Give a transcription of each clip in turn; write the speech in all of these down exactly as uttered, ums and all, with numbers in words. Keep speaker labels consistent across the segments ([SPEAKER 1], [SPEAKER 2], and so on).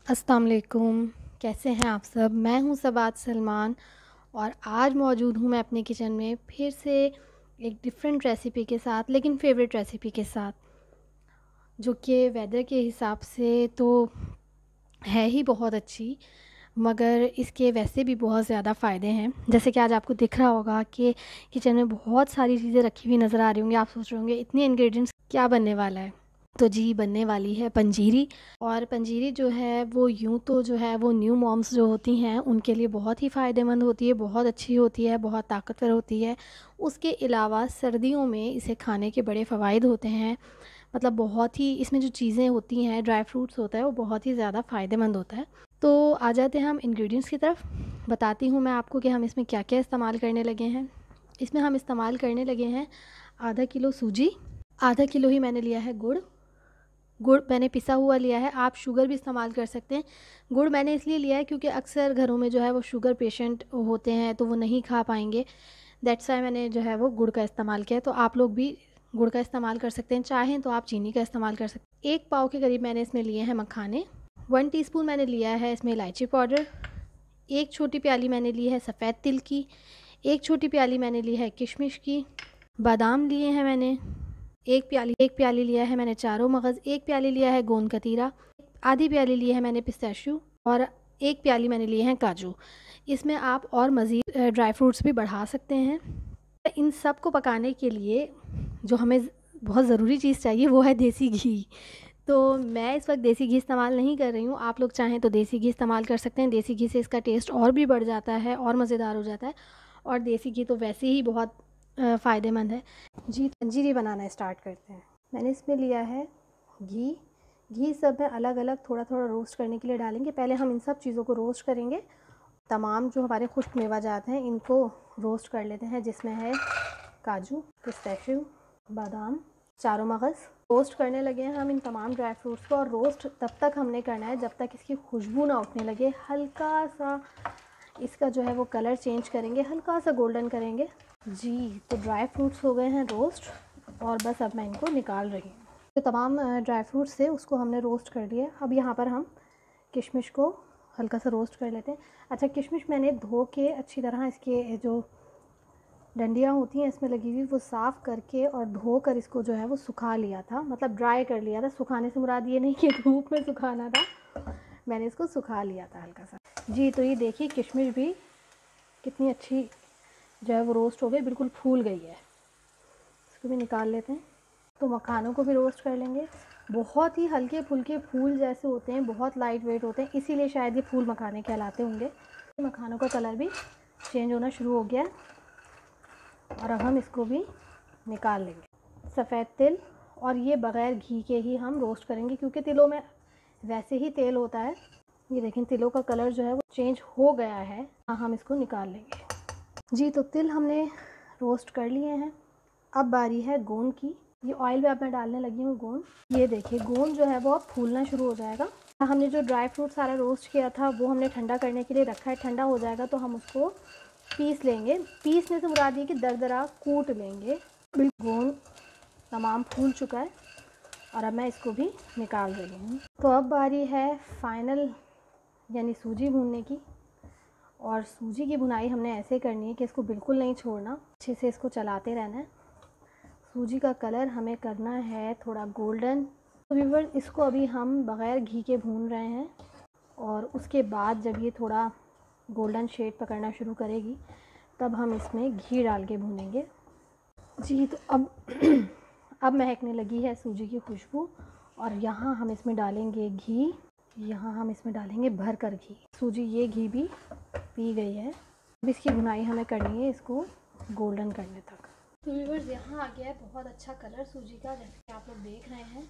[SPEAKER 1] अस्सलाम वालेकुम, कैसे हैं आप सब। मैं हूं सबात सलमान और आज मौजूद हूं मैं अपने किचन में फिर से एक डिफरेंट रेसिपी के साथ, लेकिन फेवरेट रेसिपी के साथ, जो कि वेदर के हिसाब से तो है ही बहुत अच्छी, मगर इसके वैसे भी बहुत ज़्यादा फ़ायदे हैं। जैसे कि आज आपको दिख रहा होगा कि किचन में बहुत सारी चीज़ें रखी हुई नज़र आ रही होंगी। आप सोच रहे होंगे इतने इंग्रेडिएंट्स क्या बनने वाला है। तो जी, बनने वाली है पंजीरी। और पंजीरी जो है वो यूँ तो जो है वो न्यू मॉम्स जो होती हैं उनके लिए बहुत ही फ़ायदेमंद होती है, बहुत अच्छी होती है, बहुत ताकतवर होती है। उसके अलावा सर्दियों में इसे खाने के बड़े फ़वाइद होते हैं। मतलब बहुत ही इसमें जो चीज़ें होती हैं, ड्राई फ्रूट्स होता है, वो बहुत ही ज़्यादा फ़ायदेमंद होता है। तो आ जाते हैं हम इंग्रेडिएंट्स की तरफ। बताती हूँ मैं आपको कि हम इसमें क्या क्या इस्तेमाल करने लगे हैं। इसमें हम इस्तेमाल करने लगे हैं आधा किलो सूजी, आधा किलो ही मैंने लिया है गुड़। गुड़ मैंने पिसा हुआ लिया है, आप शुगर भी इस्तेमाल कर सकते हैं। गुड़ मैंने इसलिए लिया है क्योंकि अक्सर घरों में जो है वो शुगर पेशेंट होते हैं, तो वो नहीं खा पाएंगे। दैट्स वाई मैंने जो है वो गुड़ का इस्तेमाल किया है। तो आप लोग भी गुड़ का इस्तेमाल कर सकते हैं, चाहें तो आप चीनी का इस्तेमाल कर सकते हैं। एक पाव के करीब मैंने इसमें लिए हैं मखाने। वन टीस्पून मैंने लिया है इसमें इलायची पाउडर। एक छोटी प्याली मैंने ली है सफ़ेद तिल की। एक छोटी प्याली मैंने ली है किशमिश की। बादाम लिए हैं मैंने एक प्याली एक प्याली लिया है मैंने चारों मगज़। एक प्याली लिया है गोंद कतीरा। आधी प्याली ली है मैंने पिस्ताशियो। और एक प्याली मैंने लिए हैं काजू। इसमें आप और मज़ीद ड्राई फ्रूट्स भी बढ़ा सकते हैं। इन सब को पकाने के लिए जो हमें बहुत ज़रूरी चीज़ चाहिए वो है देसी घी। तो मैं इस वक्त देसी घी इस्तेमाल नहीं कर रही हूँ। आप लोग चाहें तो देसी घी इस्तेमाल कर सकते हैं। देसी घी से इसका टेस्ट और भी बढ़ जाता है और मज़ेदार हो जाता है। और देसी घी तो वैसे ही बहुत फ़ायदेमंद है। जी, पंजीरी बनाना स्टार्ट करते हैं। मैंने इसमें लिया है घी। घी सब में अलग अलग थोड़ा थोड़ा रोस्ट करने के लिए डालेंगे। पहले हम इन सब चीज़ों को रोस्ट करेंगे। तमाम जो हमारे खुश्क मेवाजात हैं इनको रोस्ट कर लेते हैं, जिसमें है काजू, पिस्ताशियो, बादाम, चारों मगज़। रोस्ट करने लगे हैं हम इन तमाम ड्राई फ्रूट्स को। और रोस्ट तब तक हमने करना है जब तक इसकी खुशबू ना उठने लगे। हल्का सा इसका जो है वो कलर चेंज करेंगे, हल्का सा गोल्डन करेंगे। जी, तो ड्राई फ्रूट्स हो गए हैं रोस्ट और बस अब मैं इनको निकाल रही हूँ। तो तमाम ड्राई फ्रूट्स से उसको हमने रोस्ट कर लिया। अब यहाँ पर हम किशमिश को हल्का सा रोस्ट कर लेते हैं। अच्छा, किशमिश मैंने धो के अच्छी तरह इसके जो डंडियाँ होती हैं इसमें लगी हुई वो साफ़ करके और धो कर इसको जो है वो सुखा लिया था, मतलब ड्राई कर लिया था। सुखाने से मुराद ये नहीं कि धूप में सुखाना था, मैंने इसको सुखा लिया था हल्का सा। जी, तो ये देखिए किशमिश भी कितनी अच्छी जो है वो रोस्ट हो गई, बिल्कुल फूल गई है। इसको भी निकाल लेते हैं। तो मखानों को भी रोस्ट कर लेंगे। बहुत ही हल्के फुल्के फूल जैसे होते हैं, बहुत लाइट वेट होते हैं, इसीलिए शायद ये फूल मखाने कहलाते होंगे। मखानों का कलर भी चेंज होना शुरू हो गया और अब हम इसको भी निकाल लेंगे। सफ़ेद तिल, और ये बग़ैर घी के ही हम रोस्ट करेंगे क्योंकि तिलों में वैसे ही तेल होता है। ये देखें तिलों का कलर जो है वो चेंज हो गया है। हाँ, हम इसको निकाल लेंगे। जी, तो तिल हमने रोस्ट कर लिए हैं। अब बारी है गोंद की। ये ऑयल में अब मैं डालने लगी हूँ गोंद। ये देखिए गोंद जो है वो अब फूलना शुरू हो जाएगा। हमने जो ड्राई फ्रूट सारा रोस्ट किया था वो हमने ठंडा करने के लिए रखा है। ठंडा हो जाएगा तो हम उसको पीस लेंगे। पीसने से मुराद ये कि दरदरा कूट लेंगे। गोंद तमाम फूल चुका है और अब मैं इसको भी निकाल रही हूँ। तो अब बारी है फाइनल यानी सूजी भूनने की। और सूजी की भुनाई हमने ऐसे करनी है कि इसको बिल्कुल नहीं छोड़ना, अच्छे से इसको चलाते रहना है। सूजी का कलर हमें करना है थोड़ा गोल्डन। तो व्यूअर्स, इसको अभी हम बग़ैर घी के भून रहे हैं और उसके बाद जब ये थोड़ा गोल्डन शेड पकड़ना शुरू करेगी तब हम इसमें घी डाल के भूनेंगे। जी, तो अब अब महकने लगी है सूजी की खुशबू और यहाँ हम इसमें डालेंगे घी। यहाँ हम इसमें डालेंगे भर कर घी। सूजी ये घी भी पी गई है। अब इसकी भुनाई हमें करनी है इसको गोल्डन करने तक। तो व्यूअर्स, यहाँ आ गया है बहुत अच्छा कलर सूजी का, जैसे कि आप लोग देख रहे हैं।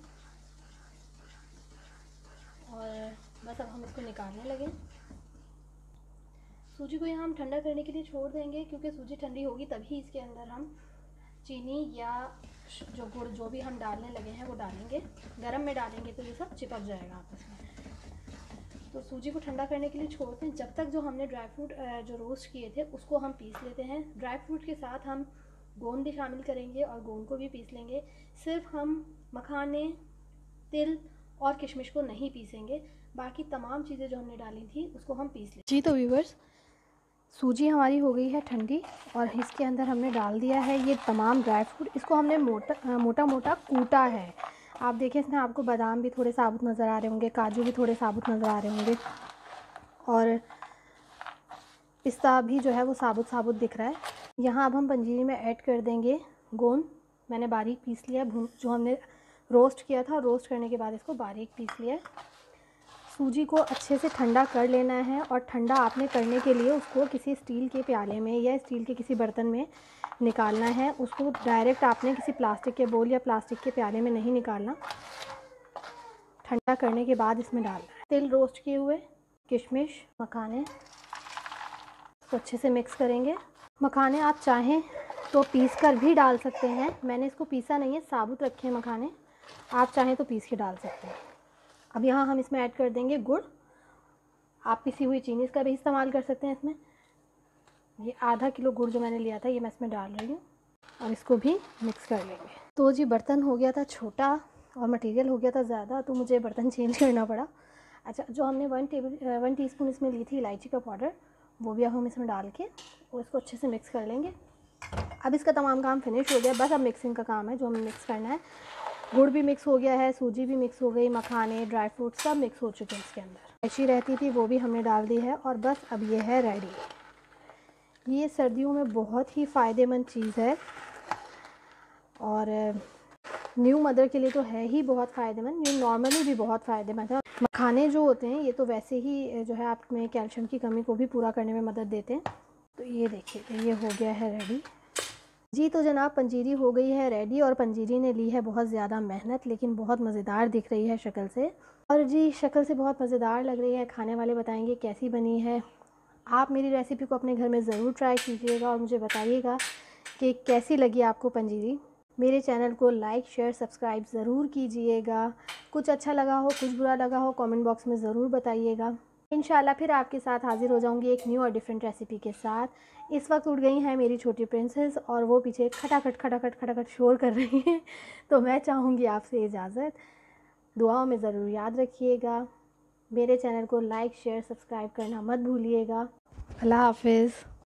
[SPEAKER 1] और बस अब हम इसको निकालने लगे। सूजी को यहाँ हम ठंडा करने के लिए छोड़ देंगे क्योंकि सूजी ठंडी होगी तभी इसके अंदर हम चीनी या जो गुड़ जो भी हम डालने लगे हैं वो डालेंगे। गरम में डालेंगे तो ये सब चिपक जाएगा आपस में। तो सूजी को ठंडा करने के लिए छोड़ते हैं। जब तक जो हमने ड्राई फ्रूट जो रोस्ट किए थे उसको हम पीस लेते हैं। ड्राई फ्रूट के साथ हम गोंद भी शामिल करेंगे और गोंद को भी पीस लेंगे। सिर्फ हम मखाने, तिल और किशमिश को नहीं पीसेंगे, बाकी तमाम चीज़ें जो हमने डाली थी उसको हम पीस लें। जी तो व्यूवर्स, सूजी हमारी हो गई है ठंडी और इसके अंदर हमने डाल दिया है ये तमाम ड्राई फ्रूट। इसको हमने मोटा मोटा मोटा कूटा है। आप देखें इसमें आपको बादाम भी थोड़े साबुत नज़र आ रहे होंगे, काजू भी थोड़े साबुत नज़र आ रहे होंगे और पिस्ता भी जो है वो साबुत साबुत दिख रहा है। यहाँ अब हम पंजीरी में ऐड कर देंगे गोंद। मैंने बारीक पीस लिया, जो हमने रोस्ट किया था, रोस्ट करने के बाद इसको बारीक पीस लिया। सूजी को अच्छे से ठंडा कर लेना है और ठंडा आपने करने के लिए उसको किसी स्टील के प्याले में या स्टील के किसी बर्तन में निकालना है। उसको डायरेक्ट आपने किसी प्लास्टिक के बोल या प्लास्टिक के प्याले में नहीं निकालना, ठंडा करने के बाद इसमें डालना है। तिल रोस्ट किए हुए, किशमिश, मखाने, तो अच्छे से मिक्स करेंगे। मखाने आप चाहें तो पीस कर भी डाल सकते हैं, मैंने इसको पीसा नहीं है, साबुत रखे हैं मखाने, आप चाहें तो पीस के डाल सकते हैं। अब यहाँ हम इसमें ऐड कर देंगे गुड़। आप पिसी हुई चीनी का भी इस्तेमाल कर सकते हैं इसमें। ये आधा किलो गुड़ जो मैंने लिया था ये मैं इसमें डाल रही हूँ और इसको भी मिक्स कर लेंगे। तो जी बर्तन हो गया था छोटा और मटेरियल हो गया था ज़्यादा, तो मुझे बर्तन चेंज करना पड़ा। अच्छा, जो हमने वन टेबल वन टीस्पून इसमें ली थी इलायची का पाउडर, वो भी अब हम इसमें डाल के और इसको अच्छे से मिक्स कर लेंगे। अब इसका तमाम काम फिनिश हो गया, बस अब मिक्सिंग का काम है जो हमें मिक्स करना है। गुड़ भी मिक्स हो गया है, सूजी भी मिक्स हो गई, मखाने, ड्राई फ्रूट सब मिक्स हो चुके हैं इसके अंदर। ऐसी रहती थी वो भी हमने डाल दी है और बस अब ये है रेडी। ये सर्दियों में बहुत ही फ़ायदेमंद चीज़ है और न्यू मदर के लिए तो है ही बहुत फ़ायदेमंद, न्यू नॉर्मली भी बहुत फ़ायदेमंद है। मखाने जो होते हैं ये तो वैसे ही जो है आप में कैल्शियम की कमी को भी पूरा करने में मदद देते हैं। तो ये देखिए ये हो गया है रेडी। जी तो जनाब पंजीरी हो गई है रेडी और पंजीरी ने ली है बहुत ज़्यादा मेहनत, लेकिन बहुत मज़ेदार दिख रही है शक्ल से। और जी शक्ल से बहुत मज़ेदार लग रही है, खाने वाले बताएंगे कैसी बनी है। आप मेरी रेसिपी को अपने घर में ज़रूर ट्राई कीजिएगा और मुझे बताइएगा कि कैसी लगी आपको पंजीरी। मेरे चैनल को लाइक शेयर सब्सक्राइब ज़रूर कीजिएगा। कुछ अच्छा लगा हो, कुछ बुरा लगा हो, कमेंट बॉक्स में ज़रूर बताइएगा। इंशाल्लाह फिर आपके साथ हाज़िर हो जाऊंगी एक न्यू और डिफरेंट रेसिपी के साथ। इस वक्त उठ गई हैं मेरी छोटी प्रिंसेस और वो पीछे खटाखट खटाखट खटाखट शोर कर रही हैं, तो मैं चाहूँगी आपसे इजाज़त। दुआओं में ज़रूर याद रखिएगा। मेरे चैनल को लाइक शेयर सब्सक्राइब करना मत भूलिएगा। अल्लाह हाफिज़।